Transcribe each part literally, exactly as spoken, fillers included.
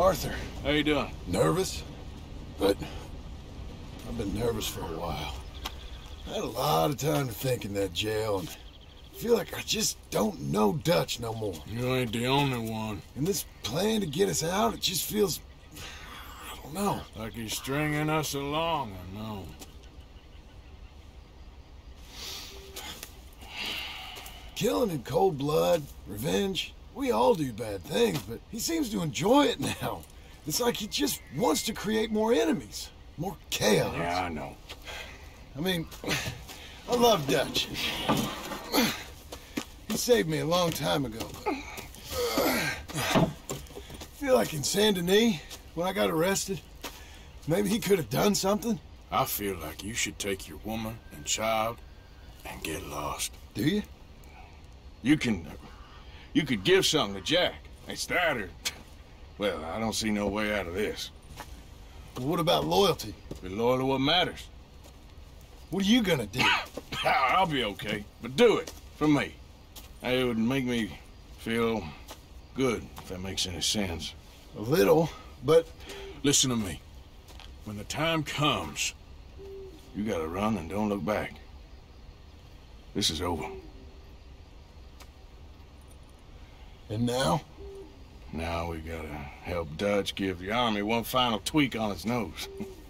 Arthur. How you doing? Nervous? But I've been nervous for a while. I had a lot of time to think in that jail, and I feel like I just don't know Dutch no more. You ain't the only one. And this plan to get us out, it just feels... I don't know. Like he's stringing us along, I know. Killing in cold blood, revenge, we all do bad things, but he seems to enjoy it now. It's like he just wants to create more enemies, more chaos. Yeah, I know. I mean, I love Dutch. He saved me a long time ago, but... I feel like in Saint Denis, when I got arrested, maybe he could have done something. I feel like you should take your woman and child and get lost. Do you? You can... You could give something to Jack. It's that or... Well, I don't see no way out of this. But what about loyalty? Be loyal to what matters. What are you gonna do? I'll be okay, but do it. For me. It would make me feel good, if that makes any sense. A little, but... Listen to me. When the time comes, you gotta run and don't look back. This is over. And now? Now we gotta help Dutch give the army one final tweak on its nose.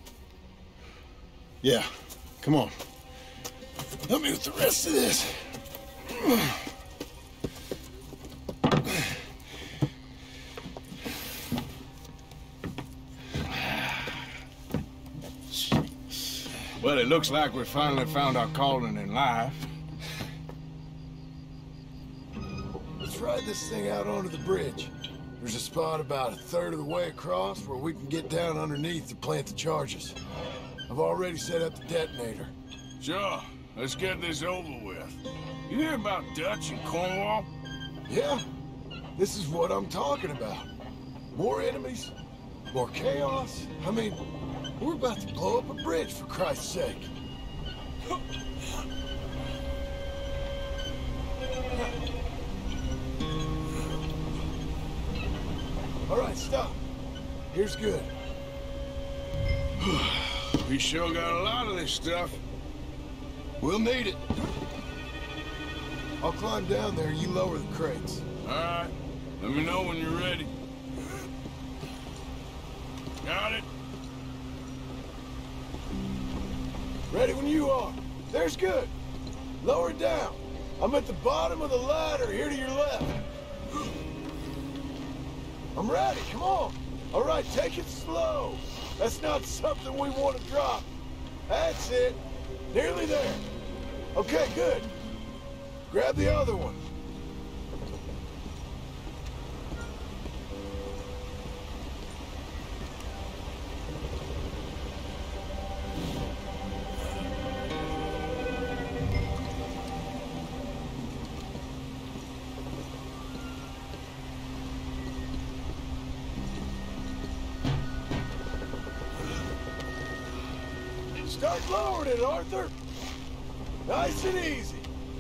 Yeah, come on. Help me with the rest of this. Well, it looks like we finally found our calling in life. Let's ride this thing out onto the bridge. There's a spot about a third of the way across where we can get down underneath to plant the charges. I've already set up the detonator. Sure, let's get this over with. You hear about Dutch and Cornwall? Yeah, this is what I'm talking about. More enemies, more chaos. I mean, we're about to blow up a bridge, for Christ's sake. All right, stop. Here's good. We sure got a lot of this stuff. We'll need it. I'll climb down there, you lower the crates. All right. Let me know when you're ready. Got it? Ready when you are. There's good. Lower it down. I'm at the bottom of the ladder, here to your left. I'm ready, come on. All right, take it slow. That's not something we want to drop. That's it. Nearly there. Okay, good. Grab the other one. Start lowering it, Arthur. Nice and easy.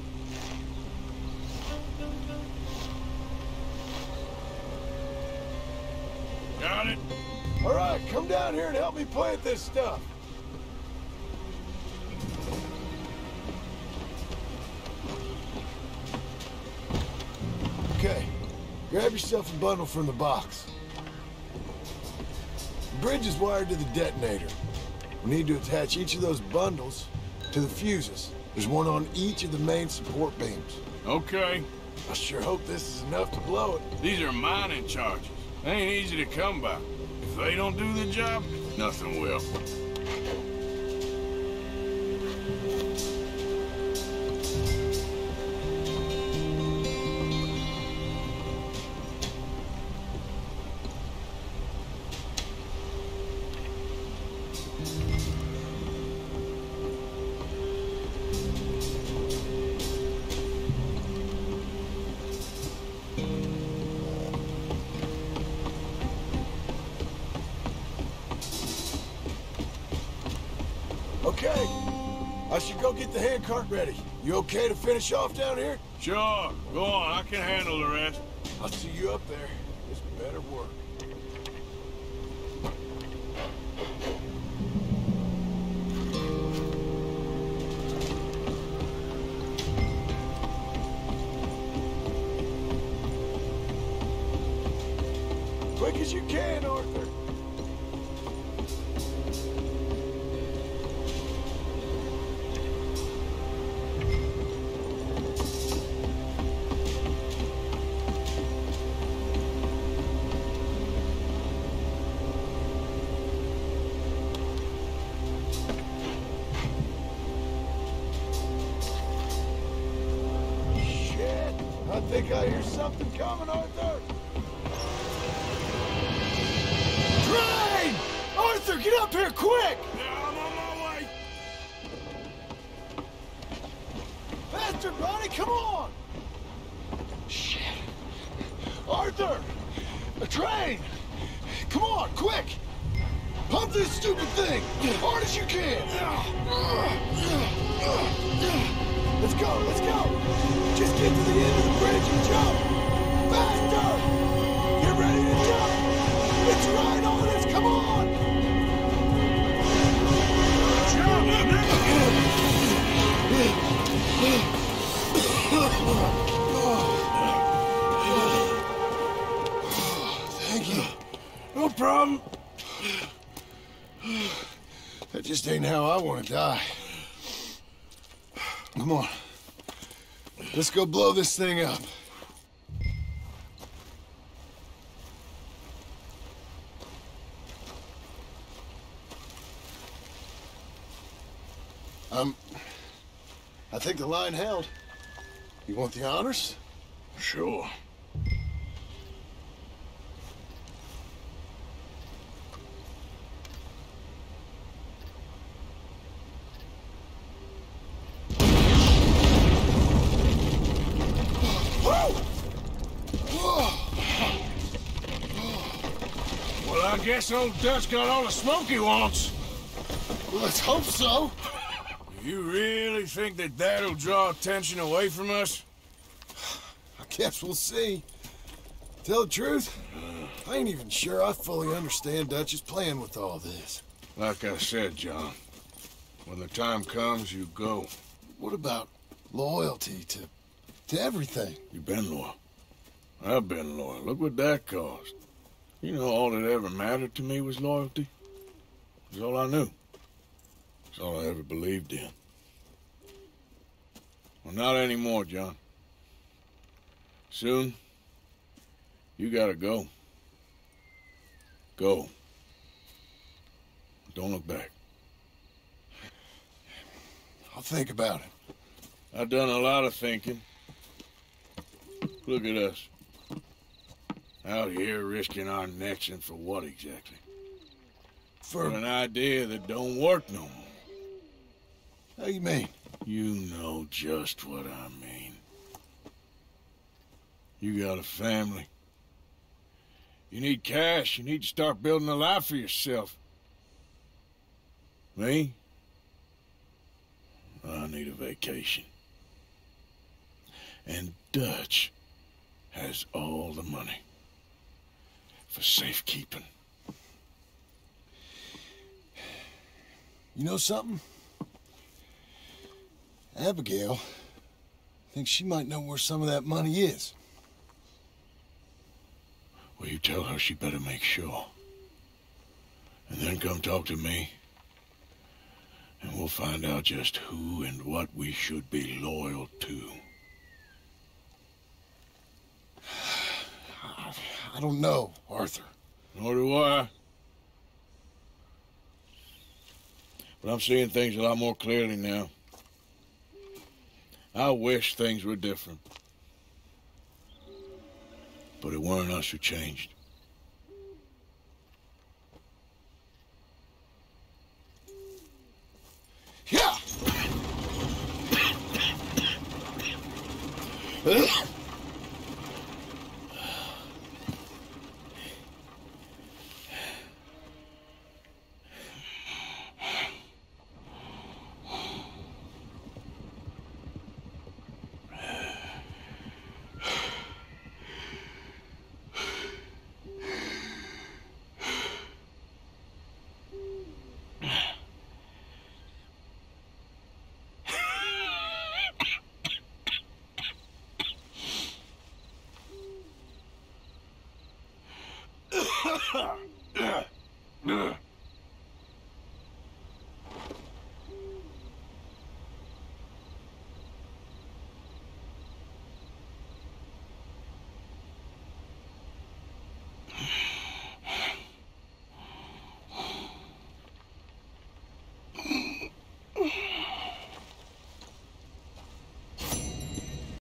Got it? All right, come down here and help me plant this stuff. Okay, grab yourself a bundle from the box. The bridge is wired to the detonator. We need to attach each of those bundles to the fuses. There's one on each of the main support beams. Okay. I sure hope this is enough to blow it. These are mining charges. They ain't easy to come by. If they don't do the job, nothing will. Okay. I should go get the handcart ready. You okay to finish off down here? Sure. Go on. I can handle the rest. I'll see you up there. This better work. as you can, Arthur. I think I hear something coming, Arthur! Train! Arthur, get up here, quick! Yeah, I'm on my way. Faster, buddy, come on! Shit. Arthur! A train! Come on, quick! Pump this stupid thing! As hard as you can! Let's go, let's go! Just get to the end of the bridge and jump! Faster! Get ready to jump! It's right on us, come on! Thank you. No problem. That just ain't how I want to die. Come on. Let's go blow this thing up. Um, I think the line held. You want the honors? Sure. Well, I guess old Dutch got all the smoke he wants. Well, let's hope so. You really think that that'll draw attention away from us? I guess we'll see. Tell the truth, I ain't even sure I fully understand Dutch's plan with all this. Like I said, John, when the time comes, you go. What about loyalty to, to everything? You've been loyal. I've been loyal. Look what that cost. You know, all that ever mattered to me was loyalty. It's all I knew. It's all I ever believed in. Well, not anymore, John. Soon, you gotta go. Go. Don't look back. I'll think about it. I've done a lot of thinking. Look at us. Out here risking our necks, and for what exactly? For an idea that don't work no more. How you mean? You know just what I mean. You got a family. You need cash. You need to start building a life for yourself. Me? I need a vacation. And Dutch has all the money for safekeeping. You know something? Abigail thinks she might know where some of that money is. Well, you tell her she better make sure. And then come talk to me. And we'll find out just who and what we should be loyal to. I, I don't know, Arthur. Nor do I. But I'm seeing things a lot more clearly now. I wish things were different. But it weren't us who changed. Yeah!